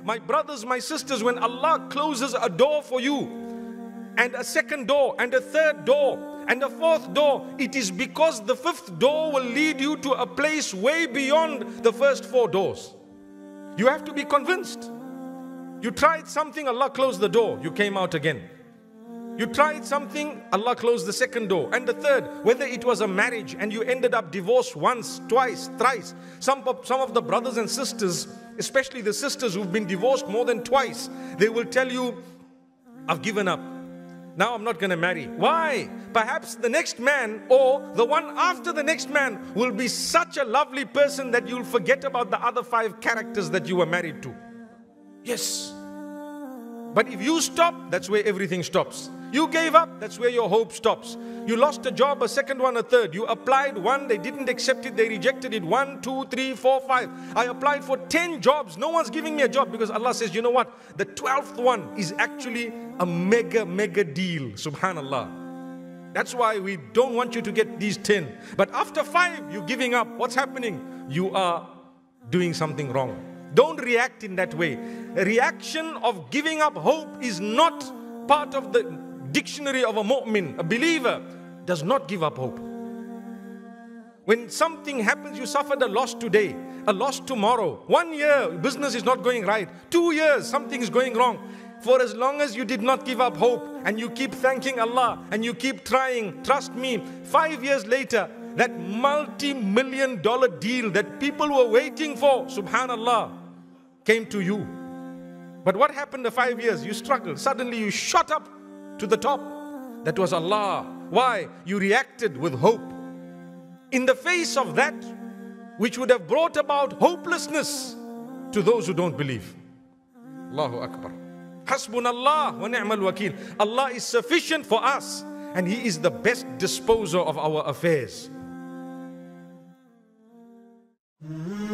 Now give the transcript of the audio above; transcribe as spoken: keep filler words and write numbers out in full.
my brothers, my sisters, when Allah closes a door for you, and a second door, and a third door, and a fourth door, it is because the fifth door will lead you to a place way beyond the first four doors. You have to be convinced. You tried something, Allah closed the door, you came out again. You tried something, Allah closed the second door and the third. Whether it was a marriage and you ended up divorced once, twice, thrice. Some of, some of the brothers and sisters, especially the sisters who've been divorced more than twice, they will tell you, I've given up. Now I'm not going to marry. Why? Perhaps the next man or the one after the next man will be such a lovely person that you'll forget about the other five characters that you were married to. Yes. But if you stop, that's where everything stops. You gave up, that's where your hope stops. You lost a job, a second one, a third. You applied one, they didn't accept it, they rejected it. One, two, three, four, five. I applied for ten jobs. No one's giving me a job because Allah says, you know what? The twelfth one is actually a mega, mega deal. Subhanallah. That's why we don't want you to get these ten. But after five, you're giving up. What's happening? You are doing something wrong. Don't react in that way. A reaction of giving up hope is not part of the dictionary of a mu'min. A believer does not give up hope. When something happens, you suffered a loss today, a loss tomorrow. One year, business is not going right. Two years, something is going wrong. For as long as you did not give up hope and you keep thanking Allah and you keep trying, trust me, five years later, that multi-million dollar deal that people were waiting for, subhanallah, came to you. But what happened the five years? You struggled. Suddenly you shot up to the top. That was Allah. Why? You reacted with hope. In the face of that, which would have brought about hopelessness to those who don't believe. Allahu Akbar. Hasbunallah wa ni'mal wakil. Allah is sufficient for us and He is the best disposer of our affairs. Mm-hmm.